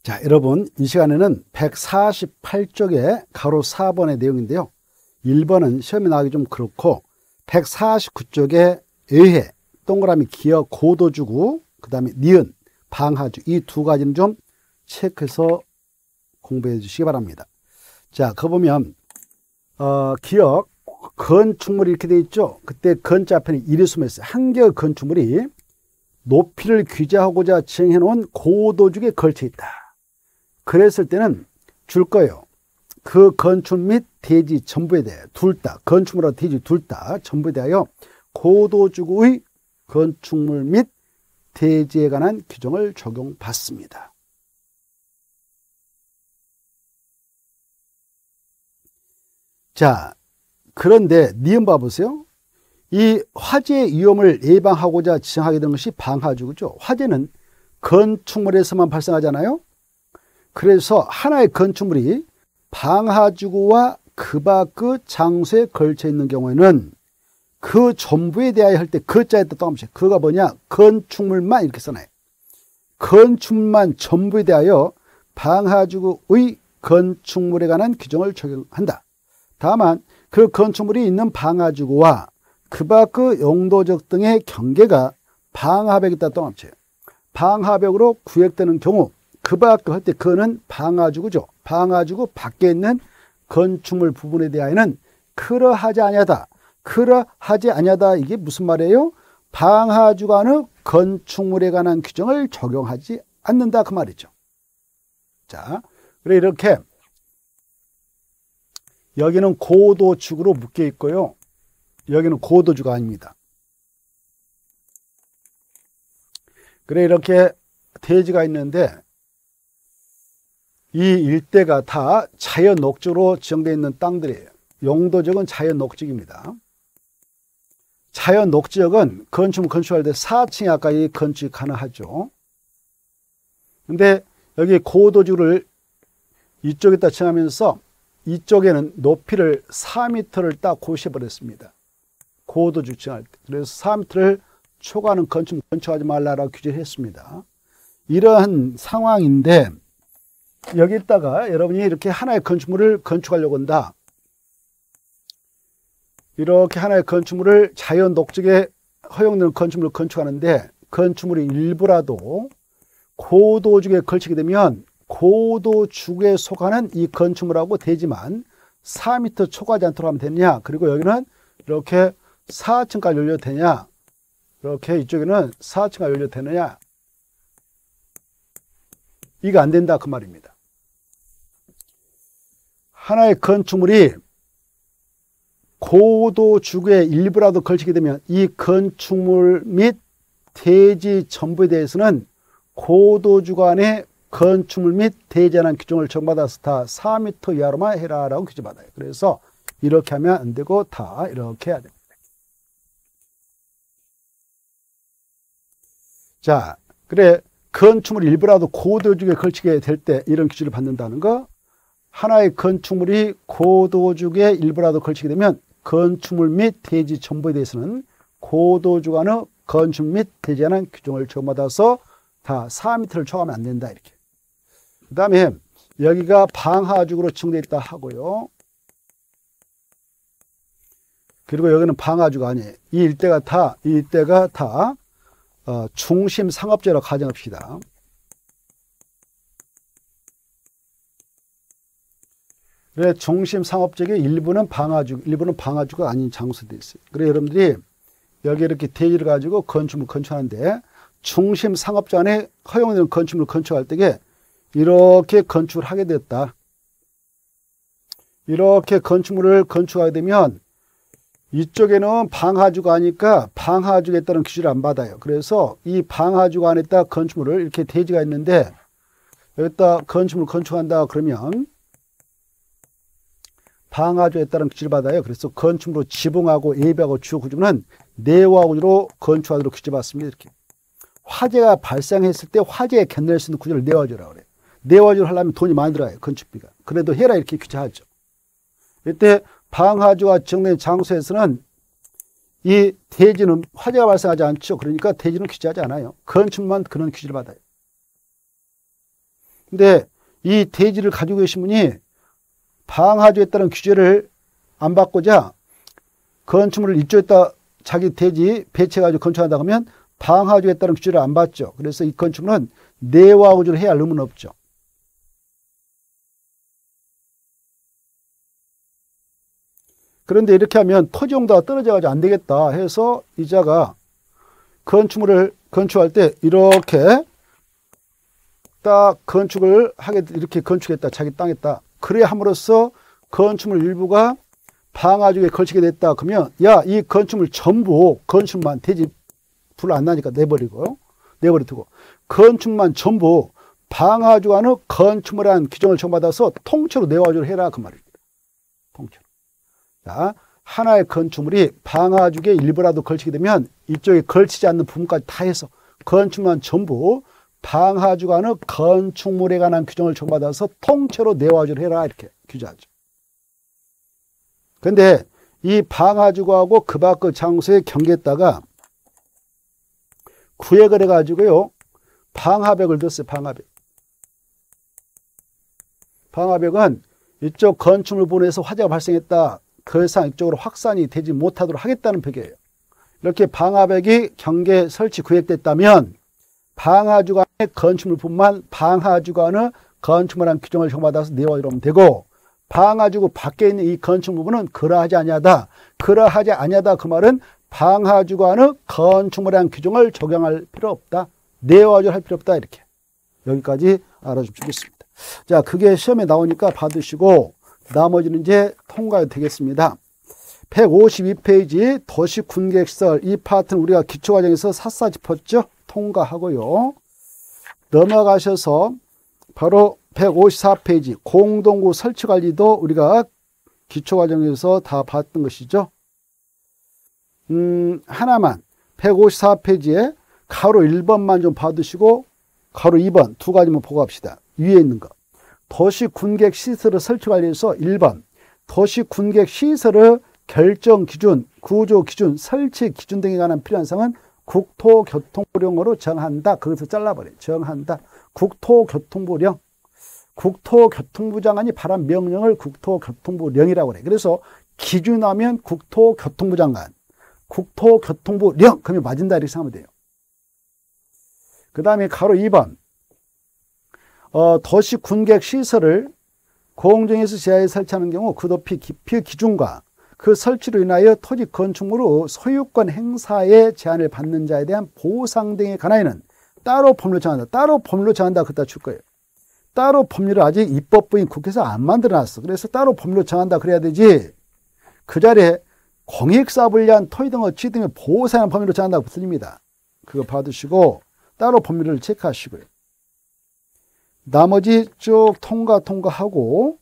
자, 여러분, 이 시간에는 148쪽의 가로 4번의 내용인데요. 1번은 시험에 나가기 좀 그렇고 149쪽에 의해, 동그라미 기역, 고도주구, 그 다음에 니은, 방하주, 이 두 가지는 좀 체크해서 공부해 주시기 바랍니다. 자, 그거 보면 기역, 건축물이 이렇게 되어 있죠. 그때 건자 앞에는 이리수만 있어요. 한 개의 건축물이 높이를 규제하고자 지정해 놓은 고도죽에 걸쳐 있다. 그랬을 때는 줄 거예요. 그 건축 및 대지 전부에 대해 둘 다, 건축물과 대지 둘 다 전부에 대하여 고도주구의 건축물 및 대지에 관한 규정을 적용받습니다. 자, 그런데 니은 봐보세요. 이 화재 위험을 예방하고자 지정하게 된 것이 방하주구죠. 화재는 건축물에서만 발생하잖아요. 그래서 하나의 건축물이 방하주구와 그 밖의 장소에 걸쳐 있는 경우에는 그 전부에 대하여 할 때 그자에 따라서 그가 뭐냐, 건축물만 이렇게 써놔요. 건축물만 전부에 대하여 방하주구의 건축물에 관한 규정을 적용한다. 다만 그 건축물이 있는 방하주구와 그 밖의 용도적 등의 경계가 방하벽에 따라 떠넘쳐요. 방하벽으로 구획되는 경우 그 밖의 할 때 그는 방하주구죠. 방하주구 밖에 있는 건축물 부분에 대하여는 그러하지 아니하다. 그러하지 아니하다, 이게 무슨 말이에요? 방하주간의 건축물에 관한 규정을 적용하지 않는다, 그 말이죠. 자, 그래 이렇게 여기는 고도축으로 묶여 있고요. 여기는 고도주가 아닙니다. 그래 이렇게 대지가 있는데 이 일대가 다 자연 녹지로 지정되어 있는 땅들이에요. 용도적은 자연 녹지입니다. 자연 녹지역은 건축물 건축할 때 4층에 가까이 건축이 가능하죠. 근데 여기 고도주를 이쪽에다 정하면서 이쪽에는 높이를 4m를 딱 고시해버렸습니다. 고도주 정할 때. 그래서 4m를 초과하는 건축물 건축하지 말라라고 규제를 했습니다. 이러한 상황인데 여기다가 여러분이 이렇게 하나의 건축물을 건축하려고 한다. 이렇게 하나의 건축물을 자연 녹지에 허용되는 건축물을 건축하는데 건축물이 일부라도 고도죽에 걸치게 되면 고도죽에 속하는 이 건축물하고 되지만 4m 초과하지 않도록 하면 되느냐, 그리고 여기는 이렇게 4층까지 열려도 되냐, 이렇게 이쪽에는 4층까지 열려도 되느냐, 이거 안 된다, 그 말입니다. 하나의 건축물이 고도죽에 일부라도 걸치게 되면 이 건축물 및 대지 전부에 대해서는 고도죽 안에 건축물 및 대지에 관한 규정을 적용받아서 다 4m 이하로만 해라라고 규정받아요. 그래서 이렇게 하면 안 되고 다 이렇게 해야 됩니다. 자, 그래 건축물 일부라도 고도죽에 걸치게 될 때 이런 규정을 받는다는 거. 하나의 건축물이 고도죽에 일부라도 걸치게 되면 건축물 및 대지 전부에 대해서는 고도죽 안의 건축물 및 대지에 관한 규정을 적용받아서 다 4m를 초과하면 안 된다, 이렇게. 그 다음에 여기가 방하죽으로 지정되어 있다 하고요. 그리고 여기는 방하죽 아니에요. 이 일대가 다 중심 상업지로 가정합시다. 그래 중심 상업지의 일부는 방하죽가 아닌 장소에 되어 있어요. 그래 여러분들이 여기 이렇게 대지를 가지고 건축물 건축하는데 중심 상업지 안에 허용되는 건축물을 건축할 때에 이렇게 건축을 하게 됐다. 이렇게 건축물을 건축하게 되면 이쪽에는 방하주가 아니까 방하주에 따른 규제를 안 받아요. 그래서 이 방하주가 안에다 건축물을 이렇게 대지가 있는데 여기다 건축물을 건축한다 그러면 방하주에 따른 규제를 받아요. 그래서 건축물로 지붕하고 예배하고 주요 구조는 내화구조로 건축하도록 규제받습니다. 이렇게 화재가 발생했을 때 화재에 견낼 수 있는 구조를 내화구조라고 그래요. 내화구조를 하려면 돈이 많이 들어가요. 건축비가. 그래도 해라 이렇게 규제하죠. 이때 방하주가 지정된 장소에서는 이 대지는 화재가 발생하지 않죠. 그러니까 대지는 규제하지 않아요. 건축만 그런 규제를 받아요. 근데 이 대지를 가지고 계신 분이 방하주에 따른 규제를 안 받고자 건축물을 이쪽에다 자기 대지 배치해가지고 건축한다 하면 방하주에 따른 규제를 안 받죠. 그래서 이 건축물은 내와 구조를 해야 할 의무는 없죠. 그런데 이렇게 하면 토지 용도가 떨어져가지고 안 되겠다 해서 이자가 건축물을 건축할 때 이렇게 딱 건축을 하게, 이렇게 건축했다. 자기 땅에다. 그래야 함으로써 건축물 일부가 방하주에 걸치게 됐다. 그러면 야, 이 건축물 전부 건축만 대지 불 안 나니까 내버리고 건축만 전부 방하주와는 건축물이라는 규정을 정받아서 통째로 내와주를 해라 그 말입니다. 통째로. 자, 하나의 건축물이 방하주에 일부라도 걸치게 되면 이쪽에 걸치지 않는 부분까지 다 해서 건축만 전부 방하주와는 건축물에 관한 규정을 정받아서 통째로 내와주를 해라 이렇게 규정하죠. 그런데 이 방하주거하고 그 밖의 장소에 경계했다가 구획을 해가지고요 방하벽을 뒀어요. 방하벽은 이쪽 건축물 부분에서 화재가 발생했다. 그 이상 이쪽으로 확산이 되지 못하도록 하겠다는 벽이에요. 이렇게 방하벽이 경계 설치 구획됐다면 방하주간의 건축물뿐만 방하주간의 건축물한 규정을 정받아서 내와주면 되고 방하주구 밖에 있는 이 건축물 부분은 그러하지 아니하다. 그러하지 아니하다 그 말은 방하주간의 건축물한 규정을 적용할 필요 없다. 내와주 할 필요 없다. 이렇게 여기까지 알아주시겠습니다. 자, 그게 시험에 나오니까 받으시고 나머지는 이제 통과가 되겠습니다. 152페이지 도시군계시설 이 파트는 우리가 기초과정에서 샅샅이 짚었죠. 통과하고요. 넘어가셔서 바로 154페이지 공동구 설치관리도 우리가 기초과정에서 다 봤던 것이죠. 하나만 154페이지에 가로 1번만 좀 봐두시고 가로 2번 두 가지만 보고 합시다. 위에 있는 거. 도시군객시설의 설치관리에서 1번 도시군객시설의 결정 기준, 구조 기준, 설치 기준 등에 관한 필요한 사항은 국토교통부령으로 정한다. 거기서 잘라버려요. 정한다. 국토교통부령. 국토교통부 장관이 발한 명령을 국토교통부령이라고 그래요. 그래서 기준하면 국토교통부 장관, 국토교통부령 그러면 맞은다 이렇게 생각하면 돼요. 그 다음에 가로 2번 도시군객시설을 공정에서 지하에 설치하는 경우 그 높이 깊이 기준과 그 설치로 인하여 토지 건축물의 소유권 행사에 제한을 받는 자에 대한 보상 등에 관하여는 따로 법률로 정한다. 따로 법률로 정한다. 그따 줄 거예요. 따로 법률을 아직 입법부인 국회에서 안 만들어놨어. 그래서 따로 법률로 정한다. 그래야 되지. 그 자리에 공익사업을 위한 토지 등의 취득 등의 보상하는 법률로 정한다고 틀립니다. 그거 받으시고 따로 법률을 체크하시고요. 나머지 쭉 통과하고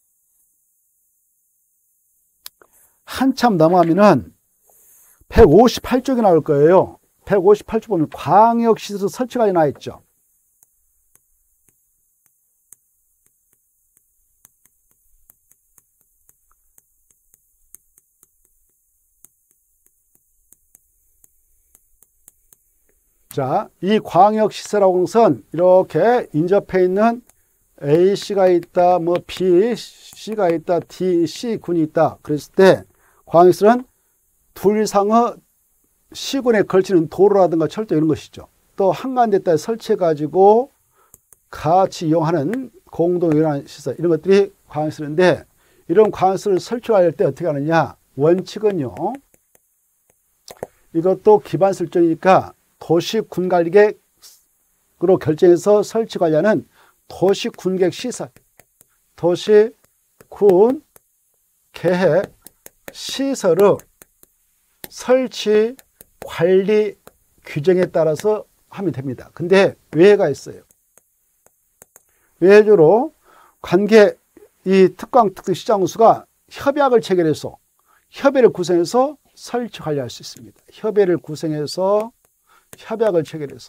한참 넘어가면은 158쪽이 나올 거예요. 158쪽 보면 광역시설 설치관리 나와 있죠. 자, 이 광역시설하고 하는 것은 이렇게 인접해 있는 A씨가 있다, 뭐 B씨가 있다, DC군이 있다. 그랬을 때 광역시설은 둘 이상의 시군에 걸치는 도로라든가 철도 이런 것이죠. 또 한가운데다 설치해가지고 같이 이용하는 공동이용하는 시설 이런 것들이 광역시설인데 이런 광역시설을 설치할 때 어떻게 하느냐. 원칙은요. 이것도 기반 설정이니까 도시군관리계획으로 결정해서 설치 관리하는 도시군계획시설, 도시군계획시설의 설치 관리 규정에 따라서 하면 됩니다. 근데 외해가 있어요. 외해주로 관계 이 특광특수시장구수가 협약을 체결해서 협의를 구성해서 설치 관리할 수 있습니다. 협의를 구성해서 협약을 체결해서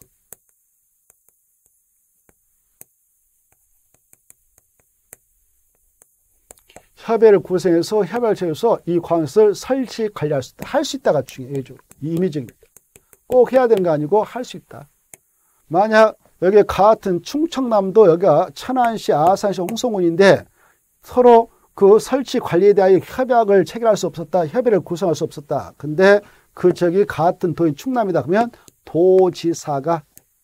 협약을 체결해서 이 광역시설 설치 관리할 수 있다. 할 수 있다가 중요해요. 임의적입니다. 꼭 해야 되는 거 아니고 할 수 있다. 만약 여기 같은 충청남도 여기가 천안시, 아산시, 홍성군인데 서로 그 설치 관리에 대하여 협약을 체결할 수 없었다. 협의를 구성할 수 없었다. 근데 그 저기 같은 도인 충남이다. 그러면 도지사가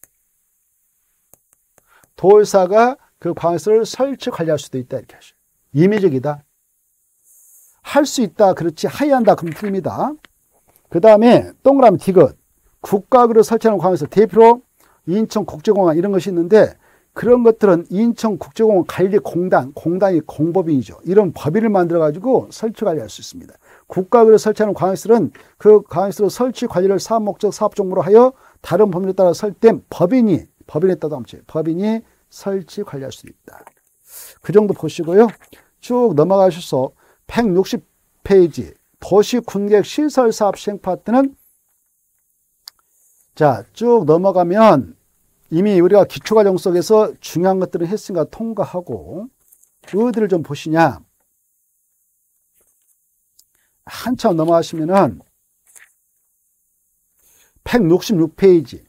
그 광역시설을 설치 관리할 수도 있다. 이렇게 하죠. 임의적이다. 할 수 있다. 그렇지. 하야한다. 그럼 틀립니다. 그 다음에 동그라미 디귿. 국가구를 설치하는 광역시설 대표로 인천국제공항 이런 것이 있는데 그런 것들은 인천국제공항 관리공단, 공단이 공법인이죠. 이런 법인을 만들어가지고 설치 관리할 수 있습니다. 국가구를 설치하는 광역시설은 그 광역시설 설치 관리를 사업 목적, 사업 종목으로 하여 다른 법률에 따라 설립된 법인에 따라 법인이 설치 관리할 수 있다. 그 정도 보시고요. 쭉 넘어가셔서 160페이지 도시군계획 시설사업 시행 파트는 자, 쭉 넘어가면 이미 우리가 기초과정 속에서 중요한 것들은 했으니까 통과하고 어디를 좀 보시냐. 한참 넘어가시면은 166페이지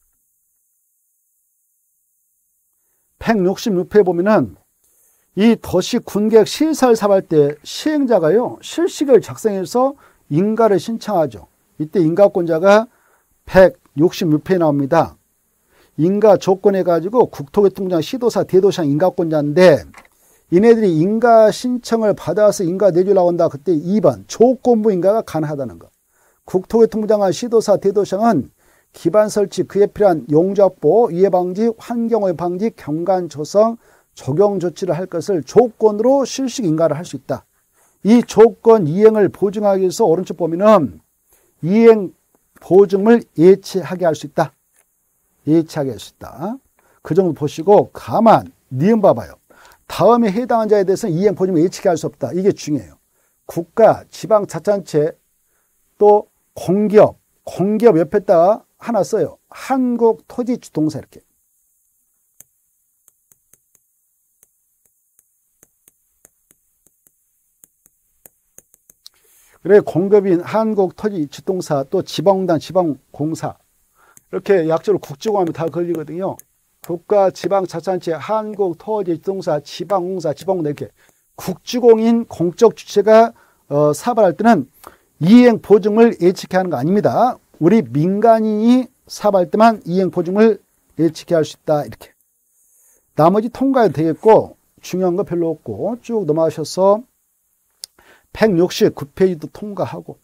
166페이지 보면은 이 도시군계획 시설사업할 때 시행자가요 실시계획을 작성해서 인가를 신청하죠. 이때 인가권자가 166페이지에 나옵니다. 인가 조건 해가지고 국토교통부장, 시도사, 대도시장 인가권자인데 이네들이 인가 신청을 받아서 인가 내주려고 한다. 그때 2번 조건부 인가가 가능하다는 것. 국토교통부장과 시도사, 대도시장은 기반 설치, 그에 필요한 용적 확보, 위해 방지, 환경오염 방지, 경관 조성, 적용 조치를 할 것을 조건으로 실시 인가를 할 수 있다. 이 조건 이행을 보증하기 위해서 오른쪽 보면은 이행 보증을 예치하게 할 수 있다. 예치하게 할 수 있다. 그 정도 보시고 가만 니은 봐봐요. 다음에 해당한 자에 대해서는 이행 보증을 예치하게 할 수 없다. 이게 중요해요. 국가, 지방자치단체 또 공기업 옆에다가 하나 써요. 한국토지주동사 이렇게. 그래 공급인 한국토지주동사 또 지방공단, 지방공사 이렇게 약자로 국지공하면 다 걸리거든요. 국가, 지방자치단체, 한국토지주동사, 지방공사, 지방공단 이렇게 국지공인 공적 주체가 사업을 할 때는 이행 보증을 예측해야 하는 거 아닙니다. 우리 민간인이 사업할 때만 이행 보증을 예측해야 할 수 있다. 이렇게. 나머지 통과해도 되겠고 중요한 거 별로 없고 쭉 넘어가셔서 169페이지도 통과하고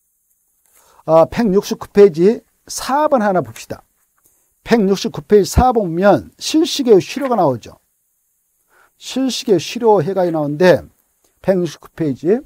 169페이지 4번 하나 봅시다. 169페이지 4번 보면 실시계획 실효가 나오죠. 실시계획 실효 해가이 나오는데 169페이지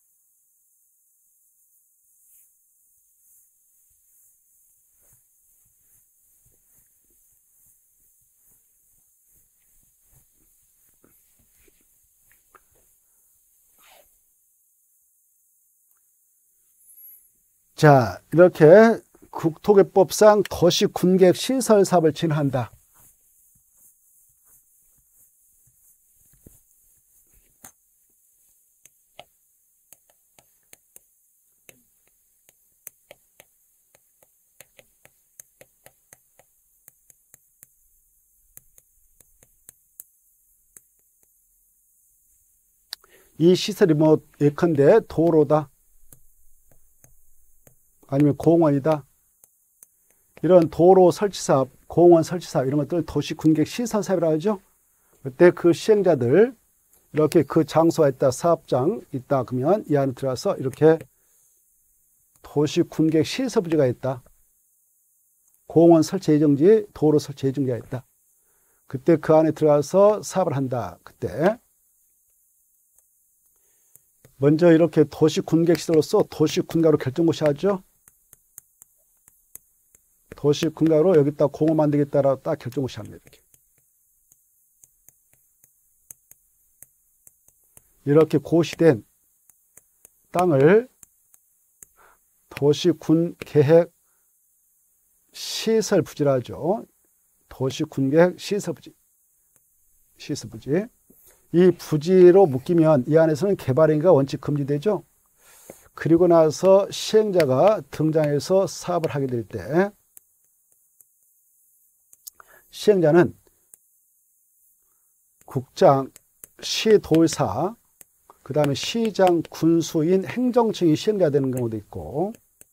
자, 이렇게 국토개법상 도시군계획 시설사업을 진행한다. 이 시설이 뭐 예컨대 도로다. 아니면 공원이다. 이런 도로 설치사업, 공원 설치사업 이런 것들 도시군계획 시설사업이라고 하죠. 그때 그 시행자들 이렇게 그 장소가 있다, 사업장 있다 그러면 이 안에 들어가서 이렇게 도시군계획 시설부지가 있다. 공원 설치 예정지, 도로 설치 예정지가 있다. 그때 그 안에 들어가서 사업을 한다. 그때 먼저 이렇게 도시군계획 시설로서 도시군가로 결정고시 하죠. 도시군가로 여기다 공원 만들겠다라고 딱 결정고시 합니다. 이렇게 고시된 땅을 도시군계획 시설부지라죠. 도시군계획 시설부지. 이 부지로 묶이면 이 안에서는 개발행위가 원칙 금지되죠. 그리고 나서 시행자가 등장해서 사업을 하게 될 때 시행자는 국장, 시도의사, 그 다음에 시장, 군수인, 행정층이 시행자가 되는 경우도 있고,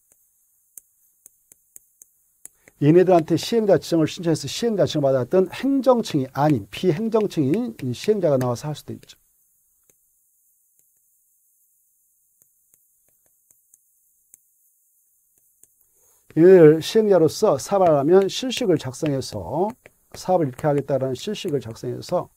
얘네들한테 시행자 지정을 신청해서 시행자 지정을 받았던 행정층이 아닌 비행정층인 시행자가 나와서 할 수도 있죠. 얘네들 시행자로서 사업을 하면 실식을 작성해서 사업을 이렇게 하겠다라는 실식을 작성해서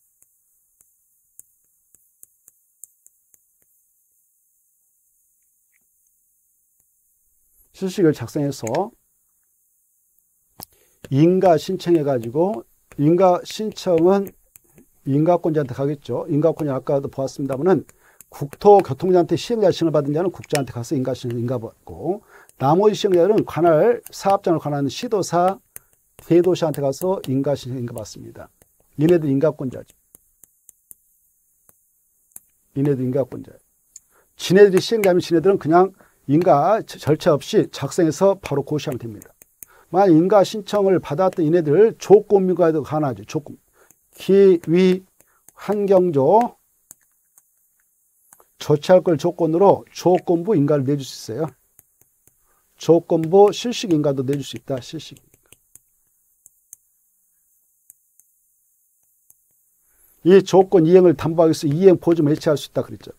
인가 신청해가지고, 인가 신청은 인가권자한테 가겠죠. 인가권자 아까도 보았습니다만은 국토교통부한테 시행자 지정을 받은 자는 국장한테 가서 인가 신청 인가받고, 나머지 시행자들은 관할 사업장을 관하는 시도사, 대도시한테 가서 인가 신청 인가받습니다. 얘네들 인가권자죠. 얘네들 인가권자예요. 지네들이 시행자면 지네들은 그냥 인가 절차 없이 작성해서 바로 고시하면 됩니다. 만약 인가 신청을 받았던 이네들 조건부가도 가능하죠. 조건. 기위, 환경조, 조치할 걸 조건으로 조건부 인가를 내줄 수 있어요. 조건부 실식 인가도 내줄 수 있다. 실식 인가. 이 조건 이행을 담보하기 위해서 이행 보증을 예치할 수 있다 그랬죠.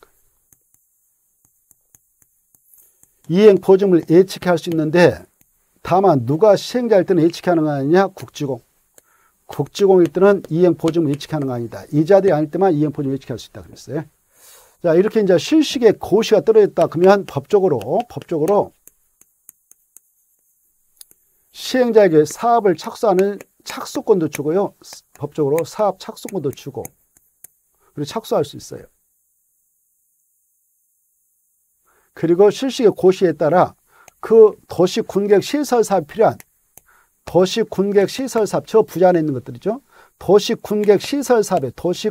이행 보증을 예측해 할 수 있는데, 다만 누가 시행자일 때는 예측하는 거 아니냐? 국지공. 국지공일 때는 이행 보증을 예측하는 거 아니다. 이자들이 아닐 때만 이행 보증을 예측할 수 있다 그랬어요. 자, 이렇게 이제 실식의 고시가 떨어졌다 그러면 법적으로 시행자에게 사업을 착수하는 착수권도 주고요. 법적으로 사업 착수권도 주고, 그리고 착수할 수 있어요. 그리고 실식의 고시에 따라 그 도시 군객 시설 사업이 필요한 도시 군객 시설 사업, 저 부자 안에 있는 것들이죠. 도시 군객 시설 사업에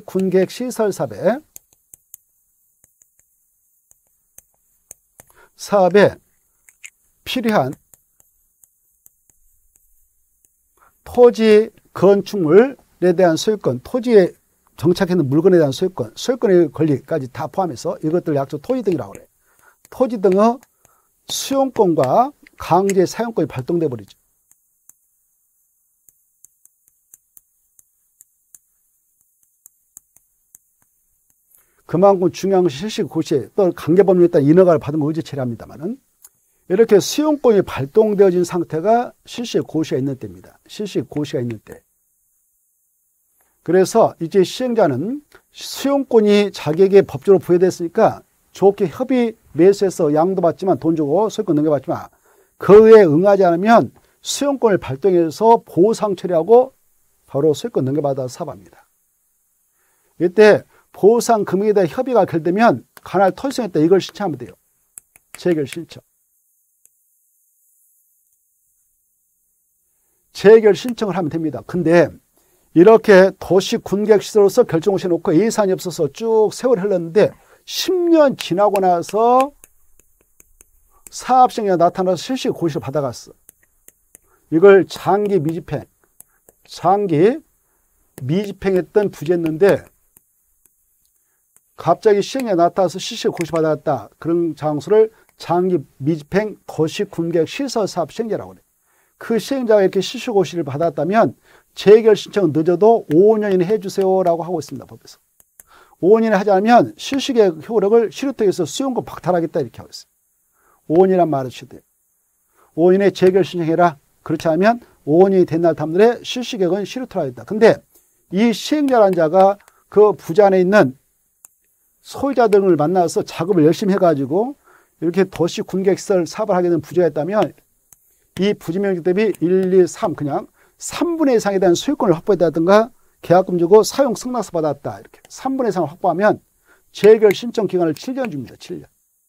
필요한 토지 건축물에 대한 소유권, 토지에 정착해 있는 물건에 대한 소유권, 소유권의 권리까지 다 포함해서 이것들 약조 토지 등이라고 그래요. 토지 등의 수용권과 강제 사용권이 발동돼 버리죠. 그만큼 중요한 것이 실식 고시에 또 관계법률에 따라 인허가를 받으면 의제 처리합니다만은, 이렇게 수용권이 발동되어진 상태가 실식 고시가 있는 때입니다. 실식 고시가 있는 때. 그래서 이제 시행자는 수용권이 자기에게 법적으로 부여됐으니까 좋게 협의 매수해서 양도 받지만 돈 주고 소유권 넘겨받지만, 그에 응하지 않으면 수용권을 발동해서 보상 처리하고 바로 소유권 넘겨받아서 사업합니다. 이때 보상 금액에 대한 협의가 결되면 관할 토지성에 따라 이걸 신청하면 돼요. 재결 신청. 재결 신청을 하면 됩니다. 근데 이렇게 도시 군객시설로서 결정고시 해놓고 예산이 없어서 쭉 세월이 흘렀는데 10년 지나고 나서 사업시행자가 나타나서 실식 고시를 받아갔어. 이걸 장기 미집행했던 부재였는데 갑자기 시행자가 나타나서 실식 고시 받아갔다. 그런 장소를 장기 미집행 도시 군객 시설 사업 시행자라고 그래. 그 시행자가 이렇게 실식 고시를 받았다면 재결 신청은 늦어도 5년 이내 해주세요라고 하고 있습니다. 법에서. 5년 이내 하지 않으면 실식의 효력을 실효특위에서 수용권 박탈하겠다 이렇게 하고 있어요. 5년이란 말을 치대요. 5년 이내 재결 신청해라. 그렇지 않으면 5년이 된 날 다음날에 실식액은 실효특위하겠다. 근데 이 시행자라는 자가 그 부자 안에 있는 소유자 등을 만나서 작업을 열심히 해가지고 이렇게 도시 군객시설 사업을 하게 된 부자가 있다면 이 부지면적 대비 1, 2, 3 그냥 3분의 2 이상에 대한 소유권을 확보했다든가 계약금 주고 사용 승낙서 받았다. 이렇게 3분의 2 이상을 확보하면 재결 신청 기간을 7년 줍니다. 7년.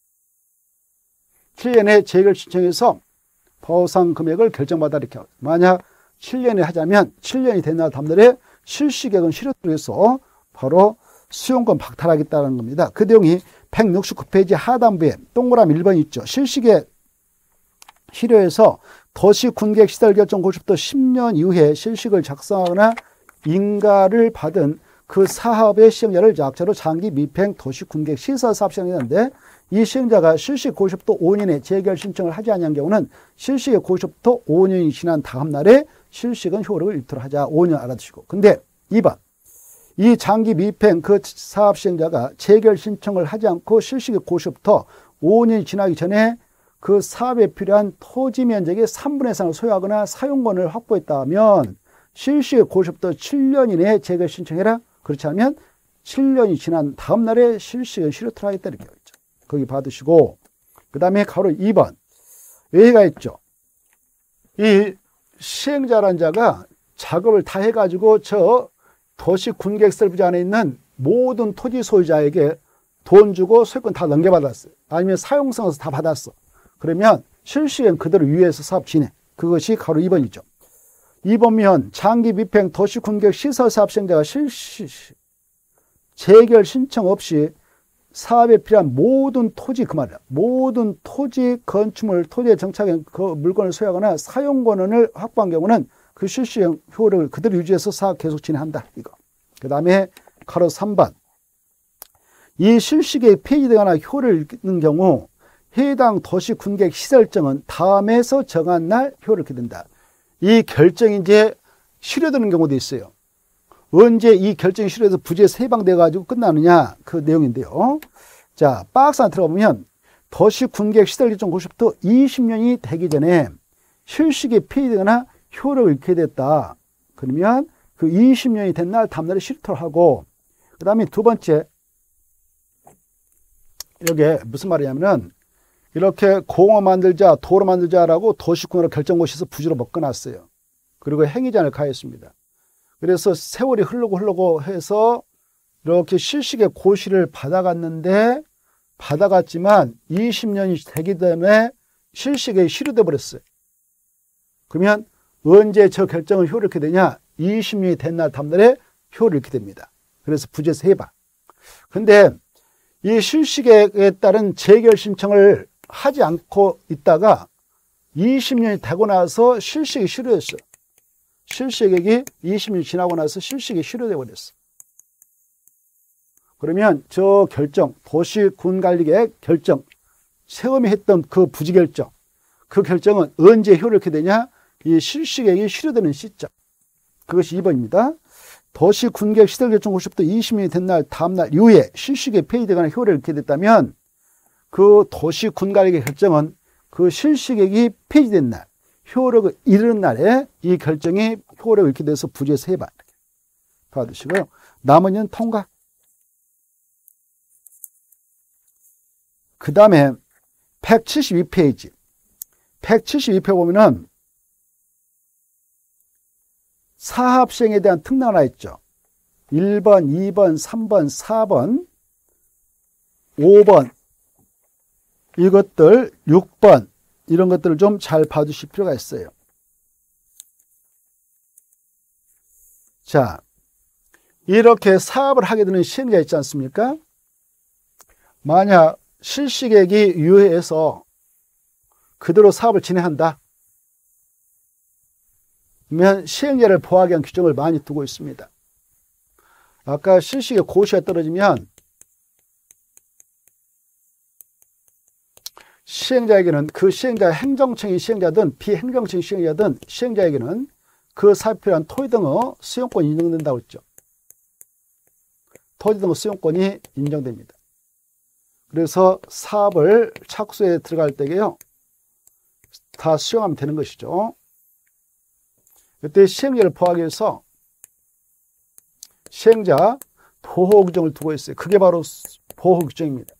7년에 재결 신청해서 보상 금액을 결정받아 이렇게 하고, 만약 7년에 하자면 7년이 된 날 다음날에 실식액은 실효특위에서 바로 수용권 박탈하겠다는 겁니다. 그 내용이 169페이지 하단부에 동그라미 1번이 있죠. 실식액 실효에서 도시군객시설결정 고시부터 10년 이후에 실식을 작성하거나 인가를 받은 그 사업의 시행자를 약자로 장기 미평 도시군객시설사업 시행자인데, 이 시행자가 실식 고시부터 5년에 재결 신청을 하지 않은 경우는 실식의 고시부터 5년이 지난 다음 날에 실식은 효력을 잃도록 하자. 5년 알아두시고. 근데 2번, 이 장기 미평 그 사업 시행자가 재결 신청을 하지 않고 실식의 고시부터 5년이 지나기 전에 그 사업에 필요한 토지 면적의 3분의 3을 소유하거나 사용권을 확보했다면 실식의 고시부터 7년 이내에 재결 신청해라. 그렇지 않으면 7년이 지난 다음 날에 실식은 실효토록 하겠다. 이렇게 되어 있죠. 거기 받으시고, 그 다음에 가로 2번 여기가 있죠. 이 시행자라는 자가 작업을 다 해가지고 저 도시군객시설부지 안에 있는 모든 토지 소유자에게 돈 주고 소유권 다 넘겨받았어요. 아니면 사용성에서 다 받았어. 그러면 실시엔 그대로 유예해서 사업 진행. 그것이 가로 2번이죠. 2번면 장기 미평 도시군객시설사업 시행자가 재결 신청 없이 사업에 필요한 모든 토지, 그 말이야. 모든 토지, 건축물, 토지에 정착한 그 물건을 소유하거나 사용권을 확보한 경우는 그 실시행 효력을 그대로 유지해서 사업 계속 진행한다. 이거. 그 다음에 가로 3번. 이 실식에 폐지되거나 효력을 잃는 경우 해당 도시군객시설정은 다음에서 정한 날 효력을 잃게 된다. 이 결정이 이제 실효되는 경우도 있어요. 언제 이 결정이 실효해서 부지에서 해방돼가지고 끝나느냐, 그 내용인데요. 자, 박스 안에 들어가보면 도시군객시설결정 고시부터 20년이 되기 전에 실식에 폐지되거나 효력을 잃게 됐다. 그러면 그 20년이 된 날 다음 날에 실토를 하고, 그 다음에 두 번째, 이게 무슨 말이냐면은 이렇게 공원 만들자, 도로 만들자라고 도시군으로 결정고시에서 부지로 먹어놨어요. 그리고 행위제한을 가했습니다. 그래서 세월이 흐르고 해서 이렇게 실식의 고시를 받아갔는데, 받아갔지만 20년이 되기 때문에 실식에 실효돼 버렸어요. 그러면 언제 저 결정은 효력이 이렇게 되냐? 20년이 된 날 다음 날에 효력이 이렇게 됩니다. 그래서 부지에서 해봐. 근데 이 실식에 따른 재결 신청을 하지 않고 있다가 20년이 되고 나서 실식이 실효했어요. 실식액이 20년이 지나고 나서 실식이 실효되어 버렸어. 그러면 저 결정, 도시군관리계획 결정, 세움이 했던 그 부지 결정, 그 결정은 언제 효력이 되냐? 이 실식액이 실효되는 시점. 그것이 2번입니다. 도시군객시설결정 고시부터 20년이 된 날 다음 날 이후에 실식에 폐지되거나 효력을 잃게 됐다면 그 도시군관리계획 결정은 그 실식액이 폐지된 날, 효력을 잃은 날에 이 결정이 효력을 잃게 돼서 부지에서 해봐. 받으시고요. 나머지는 통과. 그 다음에 172페이지. 172페이지 보면은 사업시행에 대한 특례가 하나 있죠. 1번, 2번, 3번, 4번, 5번, 이것들, 6번, 이런 것들을 좀 잘 봐주실 필요가 있어요. 자, 이렇게 사업을 하게 되는 시행자 있지 않습니까? 만약 실식액이 유예해서 그대로 사업을 진행한다. 그러면 시행자를 보호하기 위한 규정을 많이 두고 있습니다. 아까 실식의 고시가 떨어지면 시행자에게는 그 시행자 행정청이 시행자든 비행정청이 시행자든 시행자에게는 그 사업에 필요한 토지 등의 수용권이 인정된다고 했죠. 토지 등의 수용권이 인정됩니다. 그래서 사업을 착수에 들어갈 때에요, 다 수용하면 되는 것이죠. 그때 시행자를 보호하기 위해서 시행자 보호규정을 두고 있어요. 그게 바로 보호규정입니다.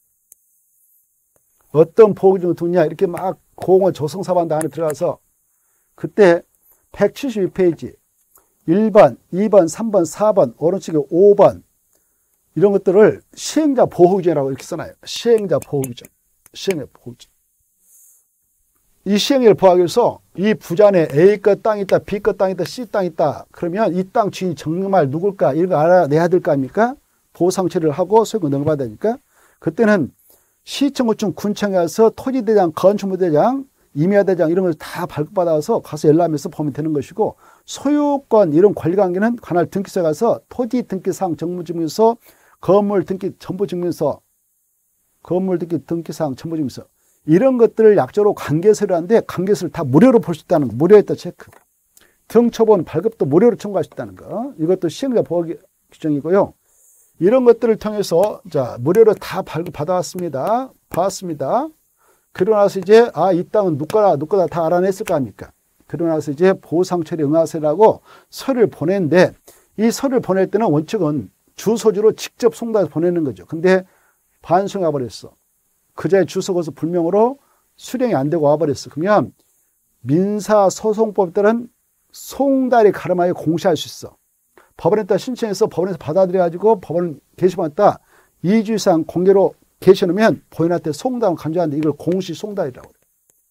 어떤 보호규정을 두냐, 이렇게 막 공원 조성사업한다 안에 들어가서 그때 172페이지 1번, 2번, 3번, 4번, 오른쪽에 5번 이런 것들을 시행자 보호규정이라고 이렇게 써놔요. 시행자 보호규정. 시행자 보호규정. 이 시행자를 보호하기 위해서 이 부자 안에 A껏 땅이 있다, B껏 땅이 있다, C 땅이 있다. 그러면 이 땅 주인이 정말 누굴까? 이걸 알아내야 될 거 아닙니까? 보상처리를 하고 소유권 넘겨받아야 되니까. 그때는 시청구청 군청에 가서 토지대장, 건축물대장 임야대장 이런 걸 다 발급받아서 가서 열람해서 보면 되는 것이고, 소유권 이런 권리관계는 관할 등기소에 가서 토지 등기사항 정보증명서, 건물 등기 정보증명서, 건물 등기사항 정보증명서 이런 것들을 약조로 관계서를 하는데, 관계서를 다 무료로 볼 수 있다는 거, 무료에다 체크. 등초본 발급도 무료로 청구할 수 있다는 거, 이것도 시행자 보호 규정이고요. 이런 것들을 통해서 자 무료로 다 발급받아왔습니다. 봤습니다. 그러고 나서 이제 이 땅은 누구다 다 알아냈을 거 아닙니까? 그러고 나서 이제 보상 처리 응하세라고 서류를 보내는데, 이 서류를 보낼 때는 원칙은 주소지로 직접 송달해서 보내는 거죠. 근데 반송이 와버렸어. 그자의 주소거서 불명으로 수령이 안 되고 와버렸어. 그러면 민사소송법에 따른 송달이 가름하여 공시할 수 있어. 법원에다 신청해서 법원에서 받아들여가지고 법원 게시판에다 2주 이상 공개로 게시해놓으면 본인한테 송달을 간주하는데, 이걸 공시송달이라고 그래요.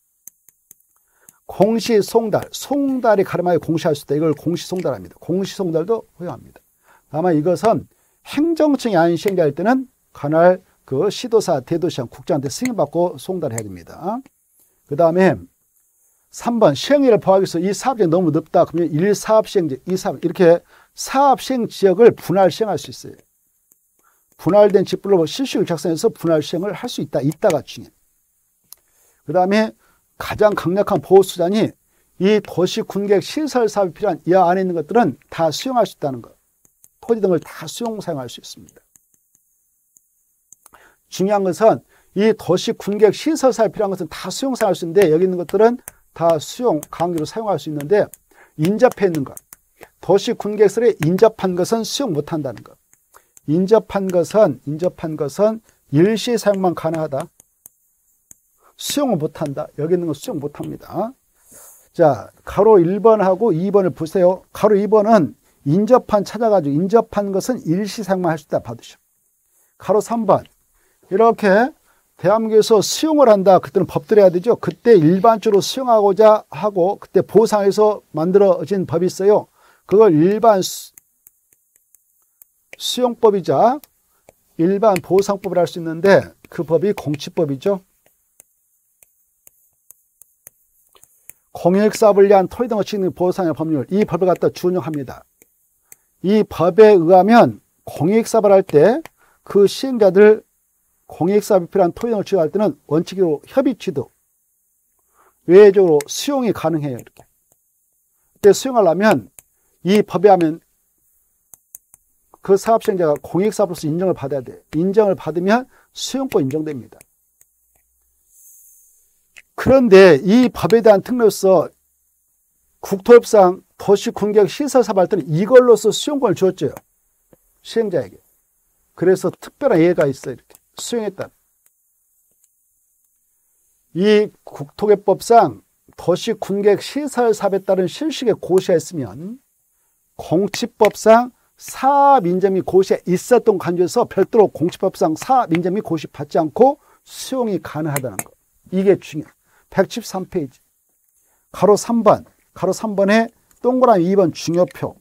공시송달, 송달이 가름하여 공시할 수 있다. 이걸 공시송달합니다. 공시송달도 허용합니다. 다만 이것은 행정청이 아닌 시행자일 때는 관할 그 시도사, 대도시장, 국장한테 승인받고 송달해야 됩니다. 그 다음에 3번 시행일을 포함해서 이 사업지역이 너무 넓다. 그러면 1사업시행지역, 2사업 이렇게 사업시행지역을 분할 시행할 수 있어요. 분할된 집불로 실시를 작성해서 분할 시행을 할 수 있다. 이따가 중요해요. 그 다음에 가장 강력한 보호수단이 이 도시 군객 시설 사업이 필요한 이 안에 있는 것들은 다 수용할 수 있다는 것. 토지 등을 다 수용 사용할 수 있습니다. 중요한 것은 이 도시 군객 시설 사업이 필요한 것은 다 수용 사용할 수 있는데, 여기 있는 것들은 다 수용 강제로 사용할 수 있는데, 인접해 있는 것, 도시 군객설에 인접한 것은 수용 못한다는 것. 인접한 것은 일시 사용만 가능하다. 수용을 못한다. 여기 있는 건 수용 못합니다. 자, 가로 1번하고 2번을 보세요. 가로 2번은 인접한 찾아가지고 인접한 것은 일시 사용만 할 수 있다 받으셔. 가로 3번 이렇게 대한민국에서 수용을 한다. 그때는 법대로 해야 되죠. 그때 일반적으로 수용하고자 하고 그때 보상해서 만들어진 법이 있어요. 그걸 일반 수용법이자 일반 보상법을 할 수 있는데, 그 법이 공치법이죠. 공익사업을 위한 토지 등을 지키는 보상의 법률, 이 법을 갖다 준용합니다. 이 법에 의하면 공익사업을 할 때 그 시행자들 공익사업이 필요한 토지 등을 취득할 때는 원칙으로 협의취득, 외적으로 수용이 가능해요. 이렇게. 그때 수용하려면 이 법에 하면 그 사업 시행자가 공익사업으로서 인정을 받아야 돼요. 인정을 받으면 수용권 인정됩니다. 그런데 이 법에 대한 특례로서 국토협상 도시군객 시설사업 할 때는 이걸로서 수용권을 주었죠. 시행자에게. 그래서 특별한 예가 있어요. 이렇게 수용했다. 이 국토개법상 도시군객 시설사업에 따른 실식에 고시했으면 공치법상 사업 인정 및 고시에 있었던 관계에서 별도로 공치법상 사업 인정 및 고시 받지 않고 수용이 가능하다는 것. 이게 중요해요. 113페이지. 가로 3번에 동그라미 2번 중요표.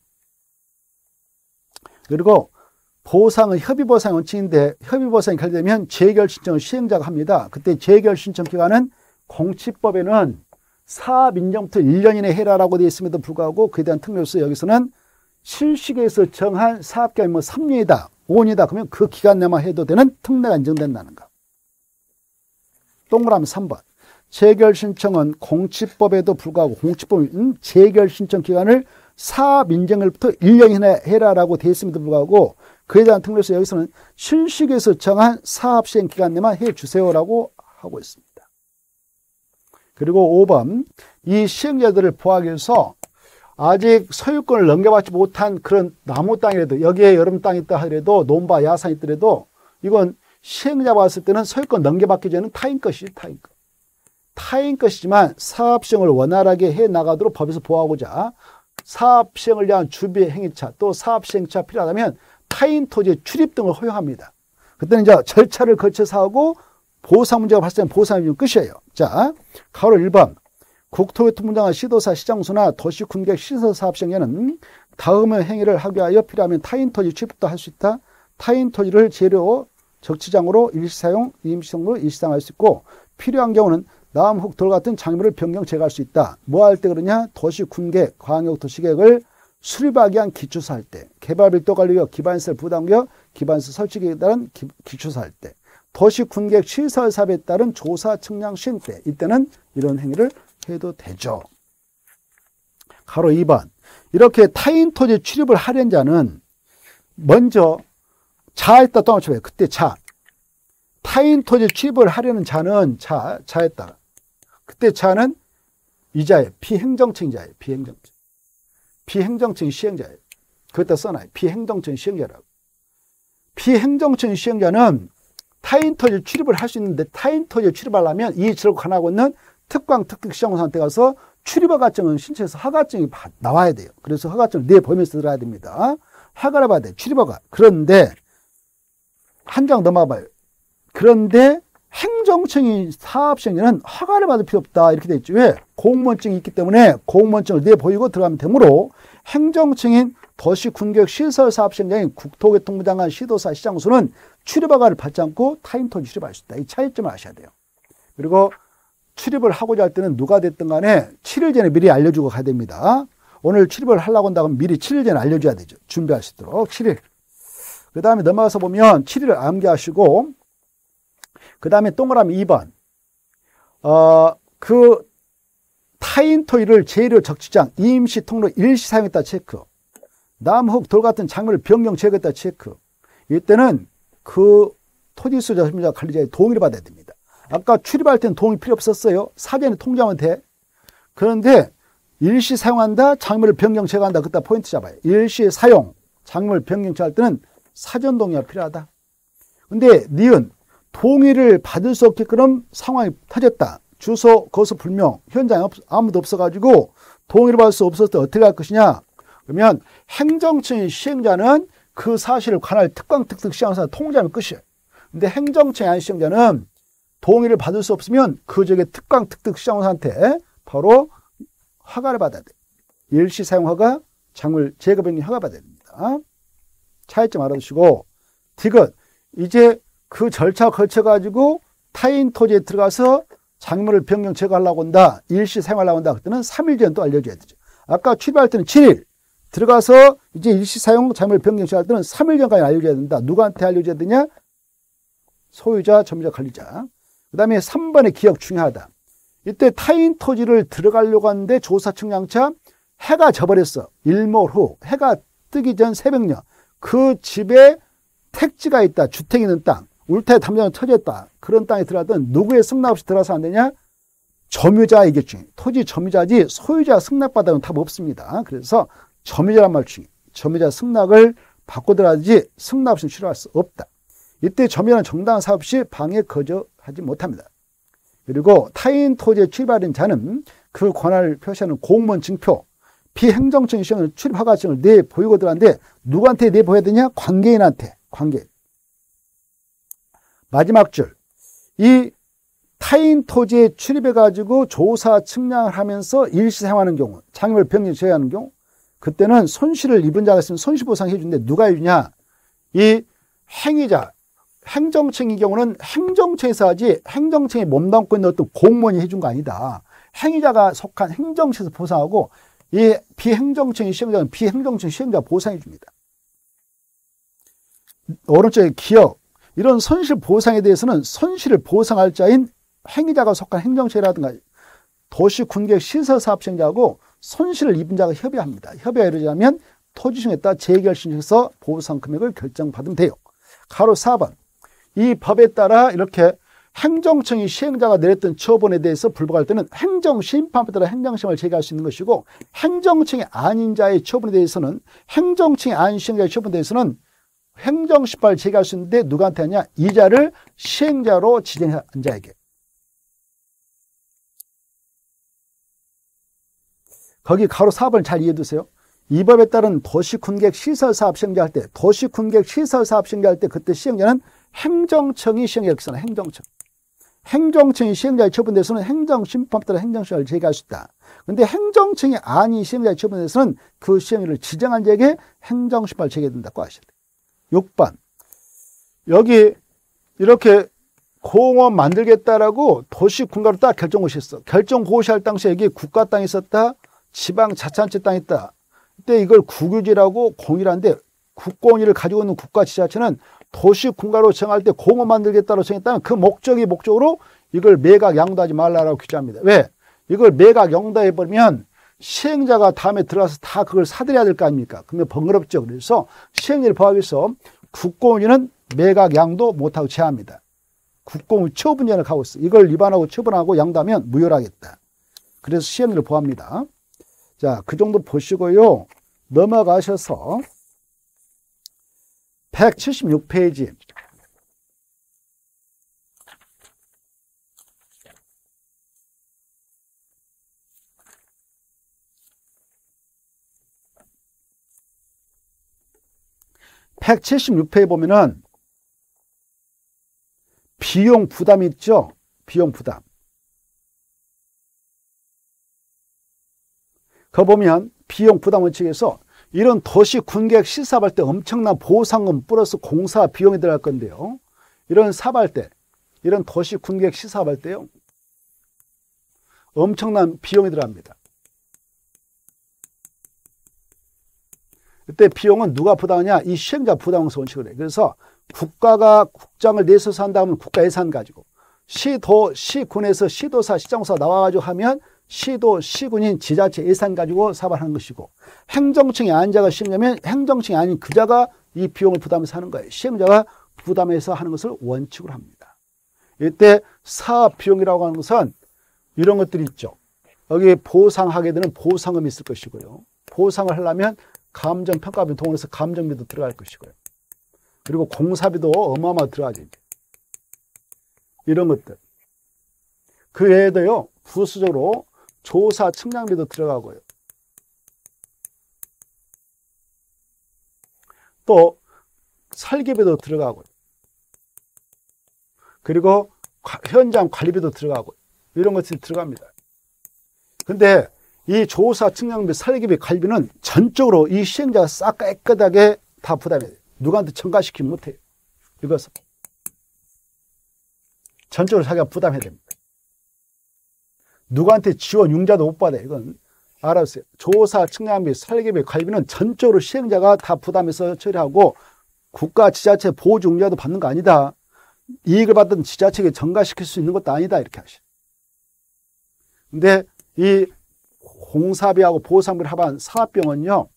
그리고 보상은 협의보상 원칙인데, 협의보상이 결되면 재결 신청을 시행자가 합니다. 그때 재결 신청 기간은 공치법에는 사업 인정부터 1년 이내 해라라고 되어 있음에도 불구하고 그에 대한 특례로서 여기서는 실시계에서 정한 사업기간이 3년이다, 5년이다. 그러면 그 기간 내만 해도 되는 특례가 인정된다는 거. 동그라미 3번. 재결 신청은 공치법에도 불구하고 공치법은 재결 신청 기간을 사업 인정일부터 1년 이내 해라라고 되어 있음에도 불구하고 그에 대한 특례로서 여기서는 실시계에서 정한 사업 시행 기간 내만 해 주세요라고 하고 있습니다. 그리고 5번. 이 시행자들을 보호하기 위해서 아직 소유권을 넘겨받지 못한 그런 나무 땅이라도, 여기에 여름 땅이 있다 하더라도, 논바 야산이 있더라도 이건 시행자 봤을 때는 소유권 넘겨받기 전에는 타인 것이지, 타인 것. 타인 것이지만 사업 시행을 원활하게 해 나가도록 법에서 보호하고자 사업 시행을 위한 주비 행위차 또 사업 시행차 필요하다면 타인 토지의 출입 등을 허용합니다. 그때는 이제 절차를 거쳐서 하고 보상 문제가 발생하면 보상이 끝이에요. 자, 가로 1번. 국토교통부장과 시도사, 시장소나 도시군객 시설사업 시행자는 다음의 행위를 하기 위하여 필요하면 타인 토지 취급도 할 수 있다. 타인 토지를 재료 적치장으로 일시사용, 임시성으로 일시사용할 수 있고, 필요한 경우는 남, 흑, 돌 같은 장애물을 변경 제거할 수 있다. 뭐 할 때 그러냐? 도시 군계획, 광역도시계획을 수립하기 위한 기초사 할 때, 개발밀도관리역, 기반시설 부담구역, 기반시설 설치계획에 따른 기초사 할 때, 도시 군계획 시설 사업에 따른 조사 측량 시행 때, 이때는 이런 행위를 해도 되죠. 가로 2번. 이렇게 타인 토지 출입을 하려는 자는 먼저 자했다 또 맞춰봐요. 그때 자. 타인 토지 출입을 하려는 자는 자했다. 그때 자는 이자예요. 비행정청자예요. 비행정청. 비행정청 시행자예요. 그것도 써놔요. 비행정청 시행자라고. 비행정청 시행자는 타인 토지 출입을 할 수 있는데 타인 토지 출입하려면 이 지역을 관하고 있는 특광 특특시장사한테 가서 출입허가증을 신청해서 허가증이 나와야 돼요. 그래서 허가증을 내보면서 들어야 됩니다. 허가를 받아야 돼요. 출입허가. 그런데 한 장 넘어가 봐요. 그런데 행정청이 사업시행자는 허가를 받을 필요 없다. 이렇게 돼 있죠. 왜? 공무원증이 있기 때문에 공무원증을 내보이고 들어가면 되므로 행정청인 도시군계획시설사업시행자인 국토교통부 장관, 시도사, 시장수는 출입허가를 받지 않고 타인 토지 출입할 수 있다. 이 차이점을 아셔야 돼요. 그리고 출입을 하고자 할 때는 누가 됐든 간에 7일 전에 미리 알려주고 가야 됩니다. 오늘 출입을 하려고 한다고 하면 미리 7일 전에 알려줘야 되죠. 준비할 수 있도록 7일. 그 다음에 넘어가서 보면 7일을 암기하시고 그 다음에 동그라미 2번 그 타인 토지를 제1호 적치장 임시 통로 일시 사용했다 체크. 남, 흑, 돌 같은 작물을 변경 제거했다 체크. 이때는 그 토지 수자 소유자 관리자의 동의를 받아야 됩니다. 아까 출입할 때는 동의 필요 없었어요. 사전에 통지하면 돼. 그런데 일시 사용한다, 작물을 변경 제거한다. 그때 포인트 잡아요. 일시 사용, 작물 변경 제거할 때는 사전 동의가 필요하다. 근데 니은 동의를 받을 수 없게끔 상황이 터졌다. 주소, 거수 불명, 현장에 아무도 없어가지고 동의를 받을 수 없었을 때 어떻게 할 것이냐? 그러면 행정청의 시행자는 그 사실을 관할 특광 특특 시행사 통지하면 끝이에요. 근데 행정청의 안 시행자는 동의를 받을 수 없으면 그 지역의 특광 특특 시장사한테 바로 허가를 받아야 돼. 일시 사용 허가, 작물 제거 변경 허가 받아야 됩니다. 차이점 알아두시고 디귿 이제 그 절차 거쳐가지고 타인 토지에 들어가서 작물을 변경 제거하려고 한다. 일시 사용하려고 한다. 그때는 3일 전 또 알려줘야 되죠. 아까 출입할 때는 7일. 들어가서 이제 일시 사용 작물 변경 제거할 때는 3일 전까지 알려줘야 된다. 누구한테 알려줘야 되냐? 소유자, 점유자, 관리자. 그 다음에 3번의 기억 중요하다. 이때 타인 토지를 들어가려고 하는데 조사 측량차 해가 져버렸어. 일몰 후 해가 뜨기 전 새벽녘 그 집에 택지가 있다. 주택이 있는 땅. 울타리 담장이 터졌다. 그런 땅에 들어가던 누구의 승낙 없이 들어가서 안 되냐? 점유자이겠 중에. 토지 점유자지 소유자 승낙받아는 답 없습니다. 그래서 점유자란 말 중에 점유자 승낙을 받고 들어가지 승낙 없이는 출입할 수 없다. 이때 점유자는 정당한 사업 시 방해 거절하지 못합니다. 그리고 타인 토지에 출입하는 자는 그 권한을 표시하는 공무원 증표, 비행정청의 시행을 출입 허가증을 내보이고 들어가는데 누구한테 내보여야 되냐? 관계인한테. 관계인. 마지막 줄. 이 타인 토지에 출입해가지고 조사 측량을 하면서 일시 사용하는 경우, 장애물 변경 제외하는 경우, 그때는 손실을 입은 자가 있으면 손실보상 해주는데 누가 해주냐? 이 행위자, 행정청의 경우는 행정청에서 하지 행정청에 몸담고 있는 어떤 공무원이 해준 거 아니다. 행위자가 속한 행정청에서 보상하고 이 비행정청의 시행자는 비행정청 시행자 보상해 줍니다. 오른쪽에 기억. 이런 손실 보상에 대해서는 손실을 보상할 자인 행위자가 속한 행정청이라든가 도시군계획 시설사업시행자하고 손실을 입은 자가 협의합니다. 협의가 이루어지면 토지청에 따라 재결 신청해서 보상 금액을 결정받으면 돼요. 가로 4번. 이 법에 따라 이렇게 행정청이 시행자가 내렸던 처분에 대해서 불복할 때는 행정심판에 따라 행정심을 제기할 수 있는 것이고 행정청이 아닌 자의 처분에 대해서는 행정청이 아닌 시행자의 처분에 대해서는 행정심판을 제기할 수 있는데 누구한테 하냐? 이자를 시행자로 지정한 자에게. 거기 가로 4번을 잘 이해해 두세요. 이 법에 따른 도시군계획 시설사업 시행자 할 때, 도시군계획 시설사업 시행자 할 때 그때 시행자는 행정청이 시행자 이렇게 써놔요. 행정청. 행정청이 시행자의 처분에서는 행정심판에 따라 행정심판을 제기할 수 있다. 그런데 행정청이 아닌 시행자의 처분에서는 그 시행자를 지정한 자에게 행정심판을 제기해야 된다고 하셔야 돼요. 6번. 여기 이렇게 공원 만들겠다라고 도시군가로 딱 결정고시했어. 결정고시할 당시에 여기 국가 땅이 있었다, 지방자치단체 땅이 있다. 그때 이걸 국유지라고 공유하는데 국공유를 가지고 있는 국가지자체는 도시군가로 정할 때 공원 만들겠다고 정했다면 그 목적으로 이걸 매각 양도하지 말라라고 규정합니다. 왜? 이걸 매각 양도해버리면 시행자가 다음에 들어가서 다 그걸 사들여야 될 거 아닙니까? 그러면 번거롭죠. 그래서 시행령을 보호하기 위해서 국공유는 매각 양도 못하고 제한합니다. 국공유 처분제를 가고 있어. 이걸 위반하고 처분하고 양도하면 무효하겠다. 그래서 시행령을 보호합니다. 자, 그 정도 보시고요. 넘어가셔서 176페이지. (176페이지) 보면은 비용 부담이 있죠. 비용 부담. 거 보면 비용 부담 원칙에서 이런 도시 군계획 시사할 때 엄청난 보상금 플러스 공사 비용이 들어갈 건데요. 이런 사업할 때, 이런 도시 군계획 시사할 때요, 엄청난 비용이 들어갑니다. 이때 비용은 누가 부담하냐? 이 시행자 부담하면서 원칙을 해. 그래서 국가가 국장을 내서서 한다면 국가 예산 가지고, 시도, 시군에서 시도사, 시장사 나와가지고 하면 시도, 시군인 지자체 예산 가지고 사업을 하는 것이고, 행정청의 안자가 시행자면 행정청이 아닌 그자가 이 비용을 부담해서 하는 거예요. 시행자가 부담해서 하는 것을 원칙으로 합니다. 이때 사업 비용이라고 하는 것은 이런 것들이 있죠. 여기 보상하게 되는 보상금이 있을 것이고요. 보상을 하려면 감정평가비 동원해서 감정비도 들어갈 것이고요. 그리고 공사비도 어마어마하게 들어가죠. 이런 것들. 그 외에도요, 부수적으로 조사 측량비도 들어가고요. 또 설계비도 들어가고요. 그리고 현장 관리비도 들어가고요. 이런 것들이 들어갑니다. 근데 이 조사 측량비, 설계비, 관리비는 전적으로 이 시행자가 싹 깨끗하게 다 부담해야 돼요. 누구한테 전가시키면 못해요. 이것은 전적으로 자기가 부담해야 됩니다. 누구한테 지원 융자도 못 받아요. 이건 알아주세요. 조사, 측량비, 설계비, 관리비는 전적으로 시행자가 다 부담해서 처리하고 국가 지자체 보조 융자도 받는 거 아니다. 이익을 받던 지자체에게 전가시킬 수 있는 것도 아니다. 이렇게 하시죠. 근데 이 공사비하고 보상비를 합한 사업비용은요,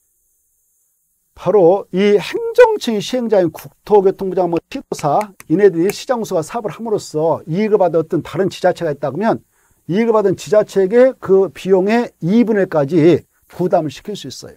바로 이 행정청이 시행자인 국토교통부장, 시도사, 이네들이 시장수가 사업을 함으로써 이익을 받은 어떤 다른 지자체가 있다 그러면 이익을 받은 지자체에게 그 비용의 2분의 1까지 부담을 시킬 수 있어요.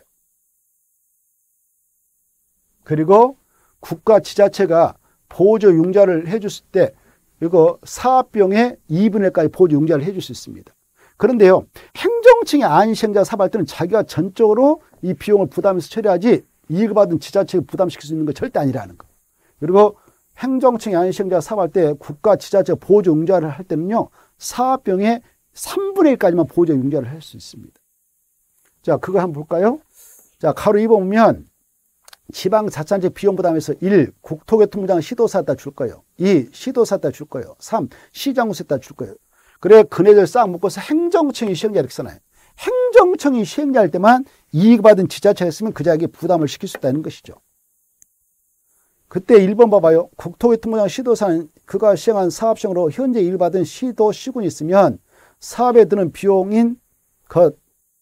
그리고 국가 지자체가 보조 융자를 해줬을 때 이거 사업비용의 2분의 1까지 보조 융자를 해줄 수 있습니다. 그런데요, 행정청이 아닌 시행자 사업할 때는 자기가 전적으로 이 비용을 부담해서 처리하지 이익을 받은 지자체에 부담시킬 수 있는 건 절대 아니라는 거. 그리고 행정청이 아닌 시행자 사업할 때 국가 지자체 보조 융자를 할 때는요, 사업비용의 3분의 1까지만 보조 융자를 할 수 있습니다. 자, 그거 한번 볼까요? 자, 가로 2번 보면 지방자치단체 비용 부담에서 1. 국토교통부장 시도사에다 줄 거예요. 2. 시도사에다 줄 거예요. 3. 시장구에다 줄 거예요. 그래, 그네들 싹 묶어서 행정청이 시행자 이렇게 써놔요. 행정청이 시행자일 때만 이익 받은 지자체가 있으면 그자에게 부담을 시킬 수 있다는 것이죠. 그때 1번 봐봐요. 국토교통부장 시도사는 그가 시행한 사업시행으로 현재 이익을 받은 시도, 시군이 있으면 사업에 드는 비용인 것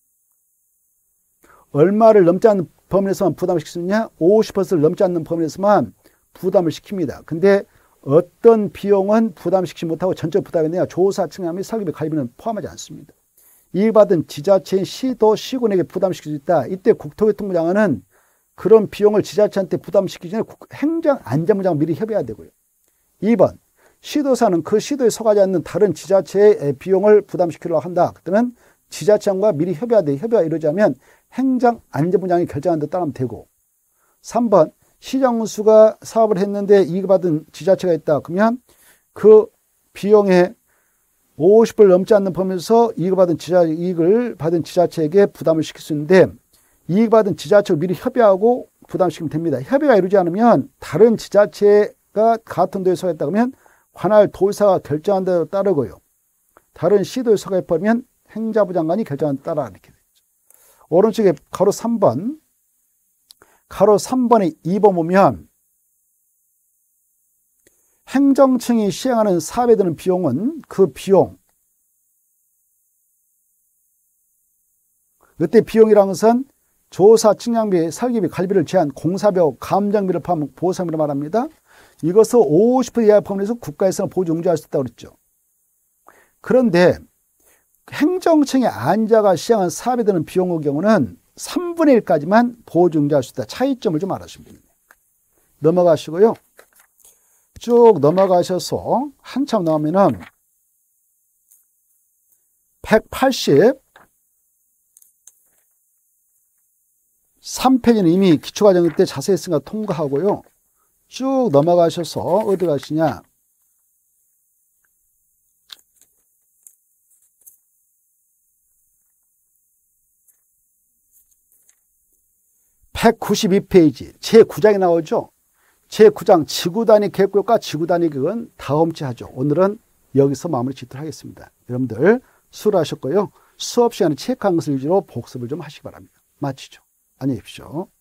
얼마를 넘지 않는 범위에서만 부담을 시킬 수 있느냐? 50%를 넘지 않는 범위에서만 부담을 시킵니다. 근데 어떤 비용은 부담시키지 못하고 전적 부담했느냐? 조사, 측량 및 설계비, 관리비는 포함하지 않습니다. 이익받은 지자체인 시도, 시군에게 부담시킬 수 있다. 이때 국토교통부장은 그런 비용을 지자체한테 부담시키기 전에 행정안전부장과 미리 협의해야 되고요. 2번, 시도사는 그 시도에 속하지 않는 다른 지자체의 비용을 부담시키려고 한다. 그때는 지자체장과 미리 협의해야 돼. 협의가 이루어지면 행정안전부장이 결정한 데 따르면 되고. 3번, 시장수가 사업을 했는데 이익을 받은 지자체가 있다. 그러면 그 비용의 50%를 넘지 않는 범위에서 이익을 받은 지자체에게 부담을 시킬 수 있는데 이익 받은 지자체로 미리 협의하고 부담시키면 됩니다. 협의가 이루지 않으면 다른 지자체가 같은 도에 속했다 그러면 관할 도지사가 결정한 대로 따르고요. 다른 시도에 서거해버리면 행자부 장관이 결정한 대로 따라 이렇게 되죠. 오른쪽에 가로 3번. 가로 3번에 2번 보면 행정청이 시행하는 사업에 드는 비용은 그 비용. 이때 비용이라는 것은 조사, 측량비, 설계비, 관리비를 제한, 공사비하고 감정비를 포함한 보상비를 말합니다. 이것을 50% 이하 포함해서 국가에서는 보조 융자할 수 있다고 그랬죠. 그런데 행정청의 안자가 시행한 사업에 드는 비용의 경우는 3분의 1까지만 보조 융자할 수 있다. 차이점을 좀 알아주시면 됩니다. 넘어가시고요. 쭉 넘어가셔서 한참 나오면은 183페이지는 이미 기초과정 때 자세히 했으니까 통과하고요. 쭉 넘어가셔서 어디 가시냐. 192페이지 제9장이 나오죠. 제9장 지구단위 계획과 지구단위 계획은 다음 주에 하죠. 오늘은 여기서 마무리 짓도록 하겠습니다. 여러분들 수고하셨고요. 수업 시간에 체크한 것을 위주로 복습을 좀 하시기 바랍니다. 마치죠. 안녕히 계십시오.